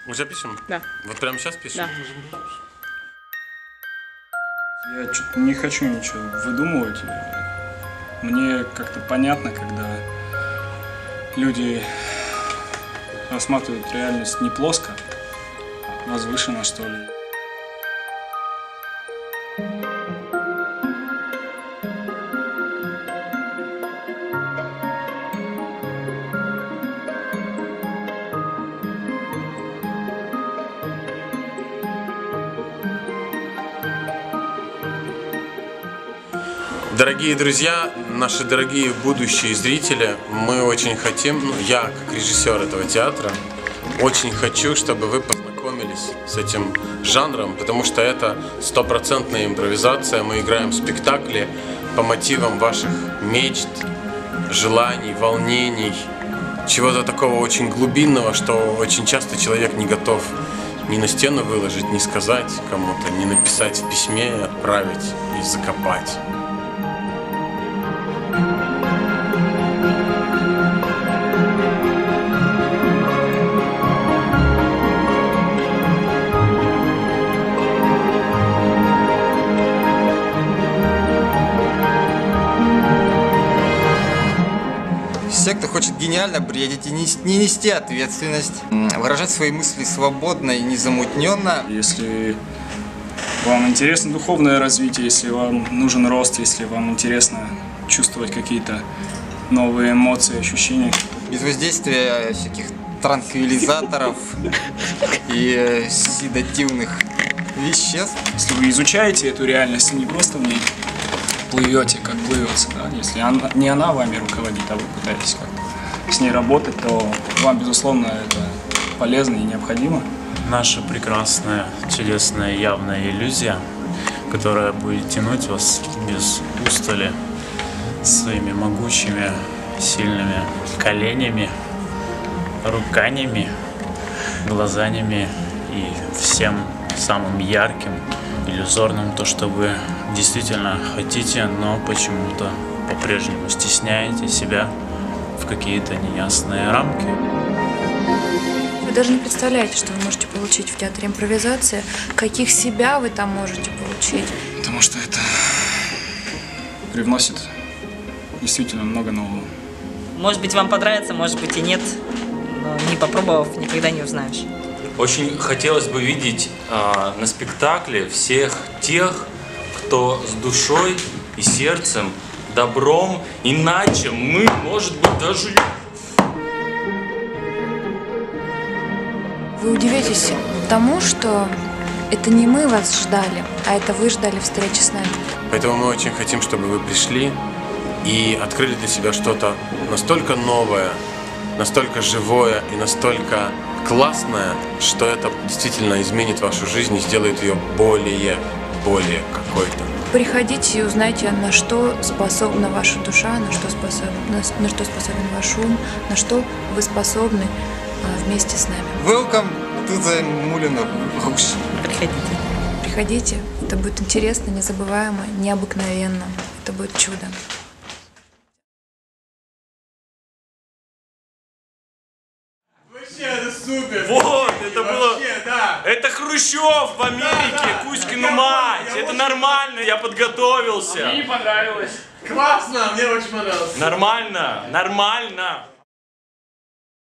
Уже пишем? Да. Вот прямо сейчас пишем? Да. Я что-то не хочу ничего выдумывать. Мне как-то понятно, когда люди рассматривают реальность не плоско, а возвышенно, что ли. Дорогие друзья, наши дорогие будущие зрители, мы очень хотим, я как режиссер этого театра, очень хочу, чтобы вы познакомились с этим жанром, потому что это стопроцентная импровизация. Мы играем спектакли по мотивам ваших мечт, желаний, волнений, чего-то такого очень глубинного, что очень часто человек не готов ни на стену выложить, ни сказать кому-то, ни написать в письме, отправить и закопать. Все, кто хочет гениально бредить и не нести ответственность, выражать свои мысли свободно и незамутненно. Если вам интересно духовное развитие, если вам нужен рост, если вам интересно чувствовать какие-то новые эмоции, ощущения. Без воздействия всяких транквилизаторов и седативных веществ. Если вы изучаете эту реальность, не просто в ней плывете, как плывется, да? Если не она вами руководит, а вы пытаетесь как-то с ней работать, то вам, безусловно, это полезно и необходимо. Наша прекрасная, чудесная, явная иллюзия, которая будет тянуть вас без устали своими могучими, сильными коленями, руканями, глазанями и всем самым ярким, иллюзорным, то, что вы действительно хотите, но почему-то по-прежнему стесняете себя в какие-то неясные рамки. Вы даже не представляете, что вы можете получить в театре импровизации, каких себя вы там можете получить. Потому что это привносит действительно много нового. Может быть, вам понравится, может быть и нет. Но не попробовав, никогда не узнаешь. Очень хотелось бы видеть на спектакле всех тех, кто с душой и сердцем, добром, иначе мы, может быть, даже... Вы удивитесь тому, что это не мы вас ждали, а это вы ждали встречи с нами. Поэтому мы очень хотим, чтобы вы пришли и открыли для себя что-то настолько новое, настолько живое и настолько классное, что это действительно изменит вашу жизнь и сделает ее более какой-то. Приходите и узнайте, на что способна ваша душа, на что способен ваш ум, на что вы способны вместе с нами. Welcome to the Moulin Rouge. Приходите. Приходите, это будет интересно, незабываемо, необыкновенно. Это будет чудо. Вообще, это супер! Вот, это было... Вообще, да! Это Хрущев в Америке, Кузькину мать! Это нормально, я подготовился. Мне не понравилось. Классно, мне очень понравилось. Нормально, нормально.